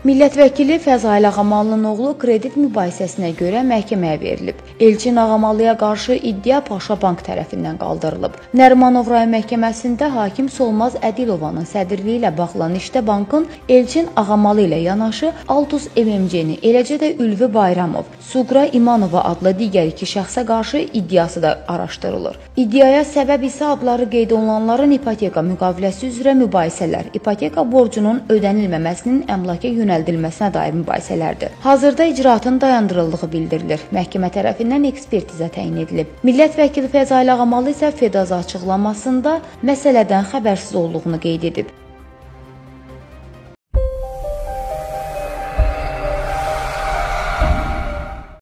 Millət vəkili Fəzail Ağamalının oğlu kredit mübahisəsinə görə məhkəməyə verilib. Elçin Ağamalıya qarşı iddia Paşa Bank tərəfindən qaldırılıb. Nərimanov rayon məhkəməsində hakim Solmaz Ədilovanın sədrliyi ilə baxılan işdə bankın Elçin Ağamalı ilə yanaşı Altus MMC-ni, eləcə də Ülvi Bayramov, Suqra İmanova adlı digər iki şəxsə qarşı iddiası da araşdırılır. İddiaya səbəb isə adları qeyd olunanların ipoteka müqaviləsi üzrə mübahisələr, ipoteka borcunun ödənilməməsinin əmlaka yönəldilməsinə dair mübahisələrdir. Hazırda icraatın dayandırıldığı bildirilir. Məhkəmə tərəfindən ekspertiza təyin edilib. Millət vəkili Fəzail Ağamalı isə Fedaza açıqlamasında məsələdən xəbərsiz olduğunu qeyd edib.